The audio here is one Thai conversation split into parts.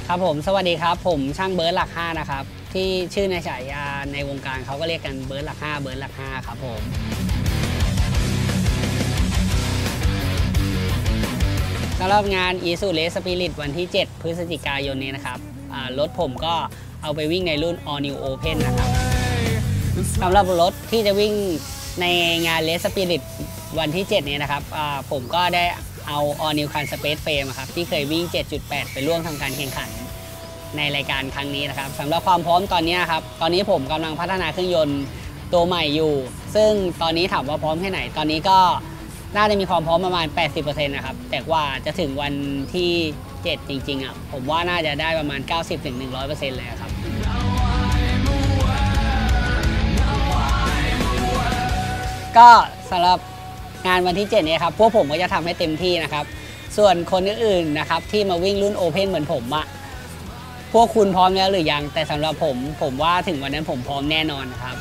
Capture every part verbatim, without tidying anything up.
ครับผมสวัสดีครับผมช่างเบิร์ดหลักห้านะครับที่ชื่อในฉายาในวงการเขาก็เรียกกันเบิร์ดหลักห้าเบิร์ดหลักห้าครับผมสำหรับงาน Isuzu Race Spirit วันที่เจ็ดพฤศจิกายนนี้นะครับรถผมก็เอาไปวิ่งในรุ่น All New Open นะครับสำหรับรถที่จะวิ่งในงาน Race Spirit วันที่เจ็ดนี้นะครับผมก็ได้เอา All New Can Space Frame ครับที่เคยวิ่ง เจ็ดจุดแปด ไปร่วมทำการแข่งขันในรายการครั้งนี้นะครับสำหรับความพร้อมตอนนี้ครับตอนนี้ผมกำลังพัฒนาเครื่องยนต์ตัวใหม่อยู่ซึ่งตอนนี้ถามว่าพร้อมแค่ไหนตอนนี้ก็น่าจะมีความพร้อมประมาณ แปดสิบเปอร์เซ็นต์ นะครับแต่ว่าจะถึงวันที่เจ็ดจริงๆอ่ะผมว่าน่าจะได้ประมาณ เก้าสิบถึงหนึ่งร้อยเปอร์เซ็นต์ เลยครับก็สำหรับงานวันที่เจ็ดนี้ครับพวกผมก็จะทำให้เต็มที่นะครับส่วนคนอื่นๆนะครับที่มาวิ่งรุ่นโอเพ่นเหมือนผมอะพวกคุณพร้อมแล้วหรือยังแต่สำหรับผมผมว่าถึงวันนั้นผมพร้อมแน่นอนครับ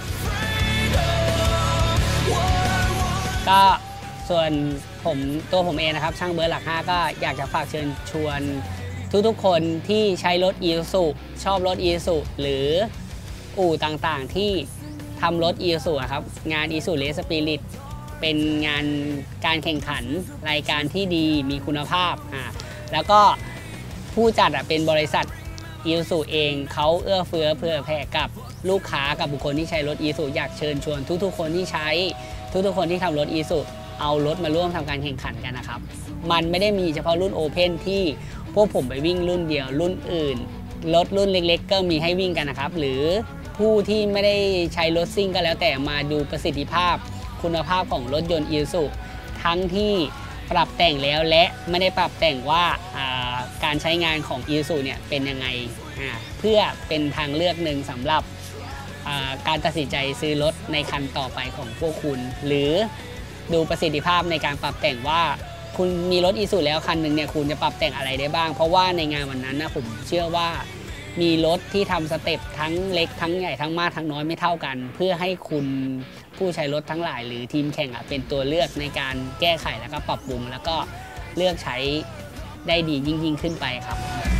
ก็ส่วนผมตัวผมเองนะครับช่างเบิร์ดหลักห้าก็อยากจะฝากเชิญชวนทุกๆคนที่ใช้รถ Isuzu ชอบรถ Isuzu หรืออู่ต่างๆที่ทำรถ Isuzu ครับงาน Isuzu Race Spirit เป็นงานการแข่งขันรายการที่ดีมีคุณภาพอ่าแล้วก็ผู้จัดเป็นบริษัท Isuzu เองเขาเอื้อเฟื้อเผื่อแผ่กับลูกค้ากับบุคคลที่ใช้รถ Isuzu อยากเชิญชวนทุกๆคนที่ใช้ทุกๆคนที่ทำรถ Isuzu เอารถมาร่วมทำการแข่งขันกันนะครับมันไม่ได้มีเฉพาะรุ่น Open ที่พวกผมไปวิ่งรุ่นเดียวรุ่นอื่นรถรุ่นเล็กๆก็มีให้วิ่งกันนะครับหรือผู้ที่ไม่ได้ใช้รถซิ่งก็แล้วแต่มาดูประสิทธิภาพคุณภาพของรถยนต์ Isuzu ทั้งที่ปรับแต่งแล้วและไม่ได้ปรับแต่งว่าการใช้งานของ Isuzu เนี่ยเป็นยังไงเพื่อเป็นทางเลือกหนึ่งสำหรับการตัดสินใจซื้อรถในคันต่อไปของพวกคุณหรือดูประสิทธิภาพในการปรับแต่งว่าคุณมีรถ Isuzu แล้วคันหนึ่งเนี่ยคุณจะปรับแต่งอะไรได้บ้างเพราะว่าในงานวันนั้นนะผมเชื่อว่ามีรถที่ทำสเต็ปทั้งเล็กทั้งใหญ่ทั้งมากทั้งน้อยไม่เท่ากันเพื่อให้คุณผู้ใช้รถทั้งหลายหรือทีมแข่งเป็นตัวเลือกในการแก้ไขแล้วก็ปรับปรุงแล้วก็เลือกใช้ได้ดียิ่งยิ่งขึ้นไปครับ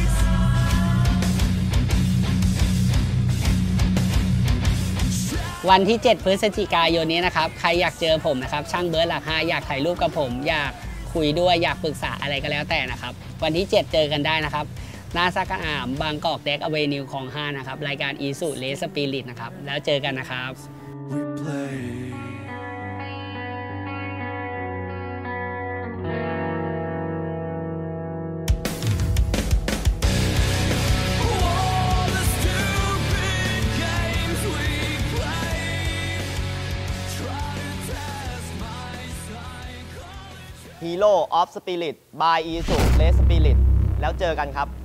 วันที่เจ็ดพฤศจิกายนนี้นะครับใครอยากเจอผมนะครับช่างเบิร์ดหลักห้าอยากถ่ายรูปกับผมอยากคุยด้วยอยากปรึกษาอะไรก็แล้วแต่นะครับวันที่เจ็ดเจอกันได้นะครับหน้าซักอามบางกอกเด็กอเวนิวของห้านะครับรายการ Isuzu Race Spirit นะครับแล้วเจอกันนะครับ Hero of Spirit by Isuzu Race Spirit แล้วเจอกันครับ